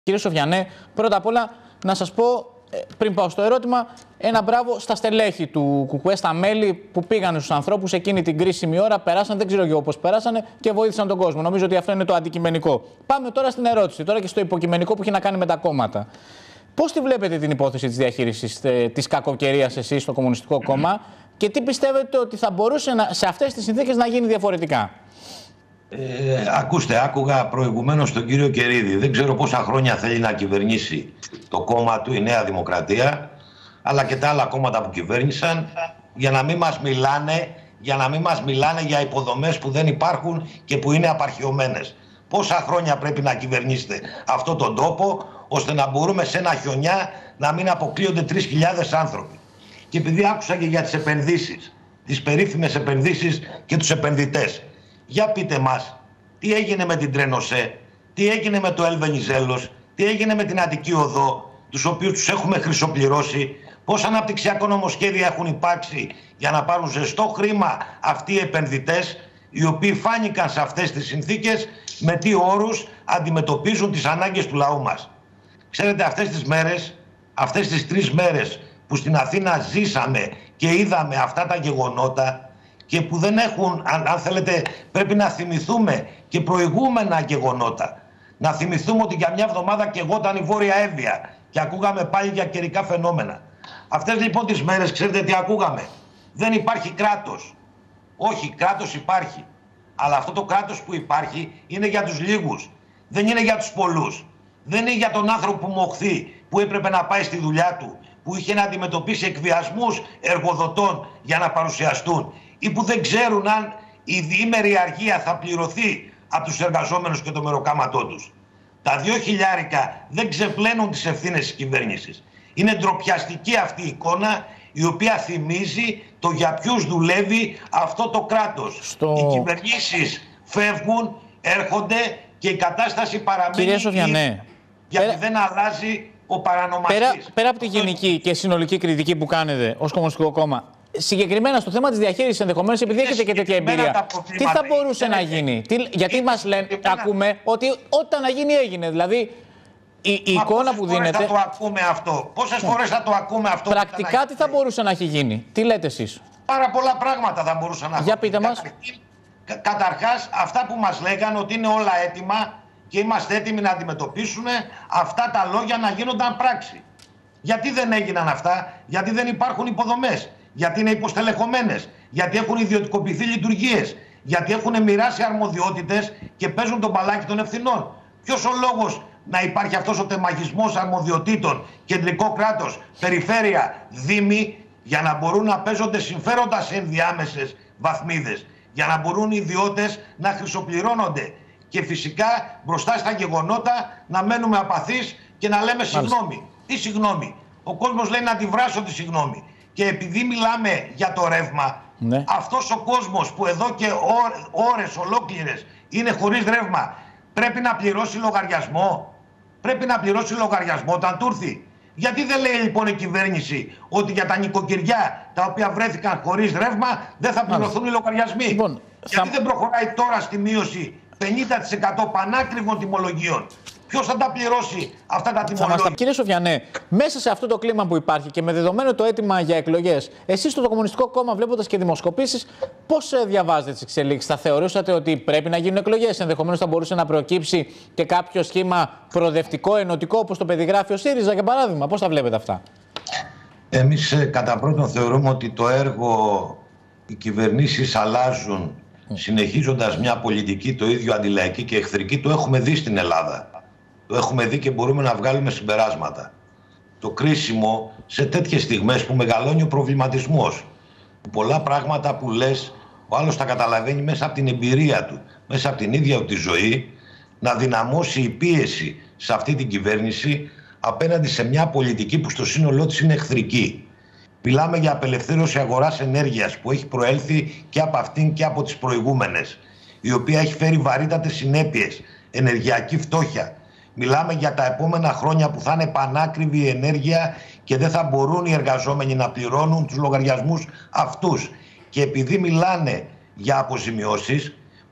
Κύριε Σοφιανέ, πρώτα απ' όλα να σας πω, πριν πάω στο ερώτημα, ένα μπράβο στα στελέχη του ΚΚΕ, στα μέλη που πήγαν στους ανθρώπους εκείνη την κρίσιμη ώρα, περάσαν, δεν ξέρω εγώ πώς περάσανε και βοήθησαν τον κόσμο. Νομίζω ότι αυτό είναι το αντικειμενικό. Πάμε τώρα στην ερώτηση, τώρα και στο υποκειμενικό που έχει να κάνει με τα κόμματα. Πώς τη βλέπετε την υπόθεση της διαχείρισης της κακοκαιρίας εσείς στο Κομμουνιστικό Κόμμα και τι πιστεύετε ότι θα μπορούσε σε αυτές τις συνθήκες να γίνει διαφορετικά? Ακούστε, άκουγα προηγουμένως τον κύριο Κερίδη. Δεν ξέρω πόσα χρόνια θέλει να κυβερνήσει το κόμμα του, η Νέα Δημοκρατία, αλλά και τα άλλα κόμματα που κυβέρνησαν, για να μην μας μιλάνε για υποδομές που δεν υπάρχουν και που είναι απαρχιωμένες. Πόσα χρόνια πρέπει να κυβερνήσετε αυτόν τον τόπο, ώστε να μπορούμε σε ένα χιονιά να μην αποκλείονται 3.000 άνθρωποι. Και επειδή άκουσα και για τις επενδύσεις, τις περίφημες επενδύσεις και τους επενδυτές. Για πείτε μας, τι έγινε με την Τρένοσέ, τι έγινε με το Ελβενιζέλος, τι έγινε με την Αττική Οδό, τους οποίους τους έχουμε χρυσοπληρώσει, πόσα αναπτυξιακά νομοσχέδια έχουν υπάρξει για να πάρουν ζεστό χρήμα αυτοί οι επενδυτές, οι οποίοι φάνηκαν σε αυτές τις συνθήκες, με τι όρους αντιμετωπίζουν τις ανάγκες του λαού μας. Ξέρετε, αυτές τις 3 μέρες που στην Αθήνα ζήσαμε και είδαμε αυτά τα γεγονότα, και που δεν έχουν, αν θέλετε, πρέπει να θυμηθούμε και προηγούμενα γεγονότα. Να θυμηθούμε ότι για μια εβδομάδα καιγόταν η Βόρεια Εύβοια και ακούγαμε πάλι για καιρικά φαινόμενα. Αυτές λοιπόν τις μέρες, ξέρετε τι ακούγαμε? Δεν υπάρχει κράτος. Όχι, κράτος υπάρχει. Αλλά αυτό το κράτος που υπάρχει είναι για τους λίγους. Δεν είναι για τους πολλούς. Δεν είναι για τον άνθρωπο που μοχθεί, που έπρεπε να πάει στη δουλειά του, που είχε να αντιμετωπίσει εκβιασμούς εργοδοτών για να παρουσιαστούν, ή που δεν ξέρουν αν η διήμερη αργία θα πληρωθεί από τους εργαζόμενους και το μεροκάματό τους. Τα 2 χιλιάρικα δεν ξεπλένουν τις ευθύνες της κυβέρνησης. Είναι ντροπιαστική αυτή η εικόνα, η οποία θυμίζει το για ποιους δουλεύει αυτό το κράτος. Οι κυβερνήσεις φεύγουν, έρχονται και η κατάσταση παραμένει γιατί δεν αλλάζει ο παρανομαστής. Πέρα από τη γενική και συνολική κριτική που κάνετε ως Κομμουνιστικό Κόμμα, συγκεκριμένα στο θέμα της διαχείρισης, ενδεχομένως επειδή έχετε και τέτοια εμπειρία, τι θα μπορούσε να γίνει? Γιατί μας λένε, ακούμε ότι ό,τι να γίνει έγινε. Δηλαδή η εικόνα που δίνεται. Πόσες φορές θα το ακούμε αυτό? Πόσες φορές θα το ακούμε αυτό? Πρακτικά τι θα μπορούσε να έχει γίνει? Τι λέτε εσείς? Πάρα πολλά πράγματα θα μπορούσαν να έχουν. Για πείτε μας. Καταρχάς, αυτά που μας λέγανε ότι είναι όλα έτοιμα και είμαστε έτοιμοι να αντιμετωπίσουν αυτά τα λόγια να γίνονταν πράξη. Γιατί δεν έγιναν αυτά? Γιατί δεν υπάρχουν υποδομές. Γιατί είναι υποστελεχωμένες, γιατί έχουν ιδιωτικοποιηθεί λειτουργίες, γιατί έχουν μοιράσει αρμοδιότητες και παίζουν τον μπαλάκι των ευθυνών. Ποιος ο λόγος να υπάρχει αυτός ο τεμαχισμός αρμοδιοτήτων, κεντρικό κράτος, περιφέρεια, δήμοι, για να μπορούν να παίζονται συμφέροντα σε ενδιάμεσες βαθμίδες, για να μπορούν οι ιδιώτες να χρυσοπληρώνονται και φυσικά μπροστά στα γεγονότα να μένουμε απαθείς και να λέμε συγγνώμη. Τι συγγνώμη? Ο κόσμος λέει να τη βράσω τη συγγνώμη. Και επειδή μιλάμε για το ρεύμα, αυτός ο κόσμος που εδώ και ώρες ολόκληρες είναι χωρίς ρεύμα, πρέπει να πληρώσει λογαριασμό. Πρέπει να πληρώσει λογαριασμό όταν του έρθει. Γιατί δεν λέει λοιπόν η κυβέρνηση ότι για τα νοικοκυριά τα οποία βρέθηκαν χωρίς ρεύμα δεν θα πληρωθούν οι λογαριασμοί? Γιατί δεν προχωράει τώρα στη μείωση 50% πανάκριβων τιμολογίων? Ποιος θα τα πληρώσει αυτά τα τιμολόγια? Κύριε Σοφιανέ, μέσα σε αυτό το κλίμα που υπάρχει και με δεδομένο το αίτημα για εκλογές, εσείς στο Κομμουνιστικό Κόμμα, βλέποντας και δημοσκοπήσεις, πώς διαβάζετε τις εξελίξεις? Θα θεωρούσατε ότι πρέπει να γίνουν εκλογές? Ενδεχομένως θα μπορούσε να προκύψει και κάποιο σχήμα προοδευτικό, ενωτικό, όπως το περιγράφει ο ΣΥΡΙΖΑ, για παράδειγμα? Πώς τα βλέπετε αυτά? Εμείς κατά πρώτον θεωρούμε ότι το έργο, οι κυβερνήσεις αλλάζουν συνεχίζοντας μια πολιτική το ίδιο αντιλαϊκή και εχθρική, το έχουμε δει στην Ελλάδα. Το έχουμε δει και μπορούμε να βγάλουμε συμπεράσματα. Το κρίσιμο σε τέτοιες στιγμές που μεγαλώνει ο προβληματισμός, που πολλά πράγματα που λες ο άλλος τα καταλαβαίνει μέσα από την εμπειρία του, μέσα από την ίδια του τη ζωή, να δυναμώσει η πίεση σε αυτή την κυβέρνηση απέναντι σε μια πολιτική που στο σύνολό της είναι εχθρική. Μιλάμε για απελευθέρωση αγοράς ενέργειας που έχει προέλθει και από αυτήν και από τις προηγούμενες, η οποία έχει φέρει βαρύτατες συνέπειες, ενεργειακή φτώχεια. Μιλάμε για τα επόμενα χρόνια που θα είναι πανάκριβη η ενέργεια και δεν θα μπορούν οι εργαζόμενοι να πληρώνουν τους λογαριασμούς αυτούς. Και επειδή μιλάνε για αποζημιώσεις,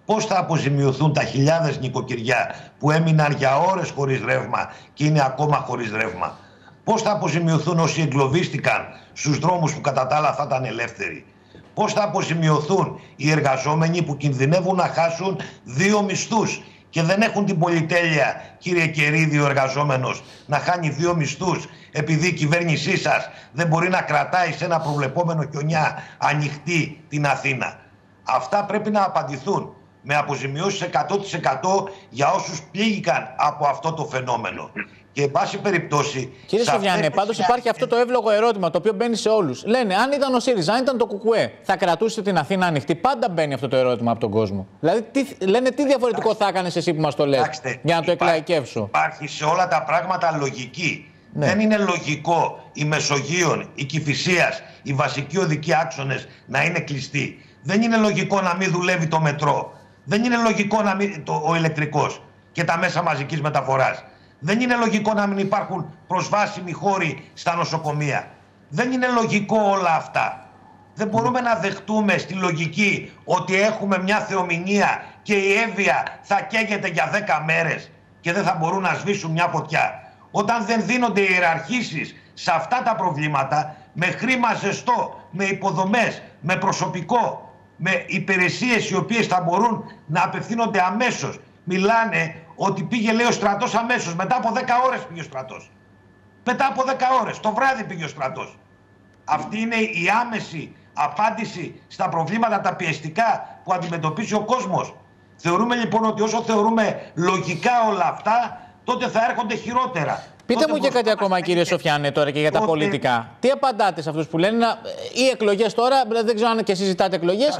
Πώς θα αποζημιωθούν τα χιλιάδες νοικοκυριά που έμειναν για ώρες χωρίς ρεύμα και είναι ακόμα χωρίς ρεύμα? Πώς θα αποζημιωθούν όσοι εγκλωβίστηκαν στους δρόμους που κατά τα άλλα θα ήταν ελεύθεροι? Πώς θα αποζημιωθούν οι εργαζόμενοι που κινδυνεύουν να χάσουν 2 μισθούς και δεν έχουν την πολυτέλεια, κύριε Κερίδη, ο εργαζόμενος να χάνει 2 μισθούς επειδή η κυβέρνησή σας δεν μπορεί να κρατάει σε ένα προβλεπόμενο χιονιά ανοιχτή την Αθήνα? Αυτά πρέπει να απαντηθούν με αποζημιώσεις 100% για όσους πλήγηκαν από αυτό το φαινόμενο. Και εν πάση περιπτώσει. Κύριε Σοβιάννη, πάντως υπάρχει αυτό το εύλογο ερώτημα το οποίο μπαίνει σε όλους. Λένε, αν ήταν ο ΣΥΡΙΖΑ, αν ήταν το ΚΚΕ, θα κρατούσε την Αθήνα ανοιχτή? Πάντα μπαίνει αυτό το ερώτημα από τον κόσμο. Δηλαδή, λένε, τι διαφορετικό θα έκανες εσύ που μας το λες, για να το εκλαϊκεύσω? Υπάρχει σε όλα τα πράγματα λογική. Ναι. Δεν είναι λογικό η Μεσογείων, η Κηφισίας, οι βασικοί οδικοί άξονες να είναι κλειστοί. Δεν είναι λογικό να μην δουλεύει το μετρό. Δεν είναι λογικό να μην, ο ηλεκτρικός και τα μέσα μαζικής μεταφοράς. Δεν είναι λογικό να μην υπάρχουν προσβάσιμοι χώροι στα νοσοκομεία. Δεν είναι λογικό όλα αυτά. Δεν μπορούμε να δεχτούμε στη λογική ότι έχουμε μια θεομηνία και η Εύβοια θα καίγεται για 10 μέρες και δεν θα μπορούν να σβήσουν μια φωτιά. Όταν δεν δίνονται ιεραρχήσεις σε αυτά τα προβλήματα, με χρήμα ζεστό, με υποδομές, με προσωπικό, με υπηρεσίες οι οποίες θα μπορούν να απευθύνονται αμέσως. Μιλάνε ότι πήγε, λέει, ο στρατός αμέσως. Μετά από 10 ώρες πήγε ο στρατός. Μετά από 10 ώρες. Το βράδυ πήγε ο στρατός. Αυτή είναι η άμεση απάντηση στα προβλήματα τα πιεστικά που αντιμετωπίζει ο κόσμος. Θεωρούμε λοιπόν ότι όσο θεωρούμε λογικά όλα αυτά, τότε θα έρχονται χειρότερα. Πείτε μου και κάτι ακόμα, κύριε Σοφιάννη, τώρα και για τα πολιτικά. Τι απαντάτε σε αυτούς που λένε οι εκλογές τώρα, δεν ξέρω αν και συζητάτε εκλογές.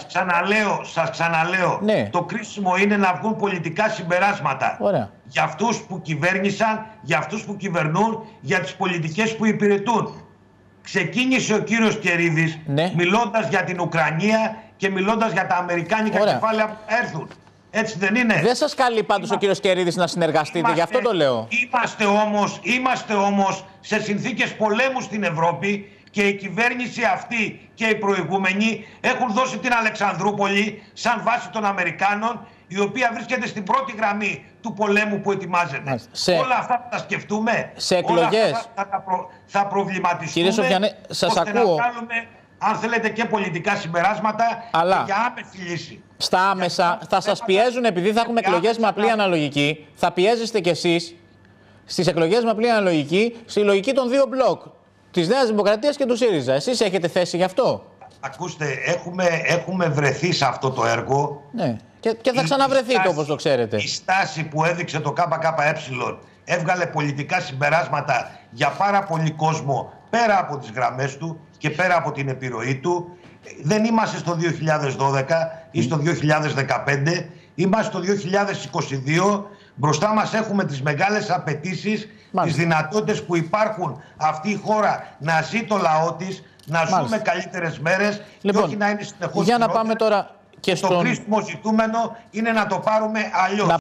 Σας ξαναλέω, ναι. Το κρίσιμο είναι να βγουν πολιτικά συμπεράσματα. Ωραία. Για αυτούς που κυβέρνησαν, για αυτούς που κυβερνούν, για τις πολιτικές που υπηρετούν. Ξεκίνησε ο κύριος Κερίδης, ναι, μιλώντας για την Ουκρανία και μιλώντας για τα αμερικάνικα κεφάλαια που έρθουν. Έτσι δεν είναι? Δεν σας καλεί πάντως ο κύριος Κερίδης να συνεργαστείτε, γι' αυτό το λέω. Είμαστε όμως σε συνθήκες πολέμου στην Ευρώπη και η κυβέρνηση αυτή και οι προηγούμενοι έχουν δώσει την Αλεξανδρούπολη σαν βάση των Αμερικάνων, η οποία βρίσκεται στην πρώτη γραμμή του πολέμου που ετοιμάζεται. Όλα αυτά θα τα σκεφτούμε. Σε εκλογές θα προβληματιστούμε. Κύριε Σοφιάννη, σας ακούω. Να βγάλουμε, αν θέλετε, και πολιτικά συμπεράσματα, αλλά για άμεση λύση. Στα άμεσα θα σας πιέζουν, επειδή θα έχουμε εκλογές με απλή αναλογική, θα πιέζεστε κι εσείς στις εκλογές με απλή αναλογική, στη λογική των 2 μπλοκ, της Νέας Δημοκρατίας και του ΣΥΡΙΖΑ. Εσείς έχετε θέση γι' αυτό? Ακούστε, έχουμε βρεθεί σε αυτό το έργο. Ναι. Και θα ξαναβρεθείτε, όπως το ξέρετε. Η στάση που έδειξε το ΚΚΕ έβγαλε πολιτικά συμπεράσματα για πάρα πολύ κόσμο πέρα από τις γραμμές του και πέρα από την επιρροή του. Δεν είμαστε στο 2012 ή στο 2015, είμαστε στο 2022. Μπροστά μας έχουμε τις μεγάλες απαιτήσεις, τις δυνατότητες που υπάρχουν αυτή η χώρα να ζει το λαό της, να ζούμε καλύτερες μέρες, λοιπόν, και όχι να είναι συνεχώς για να πάμε τώρα και το κρίσιμο ζητούμενο είναι να το πάρουμε αλλιώς.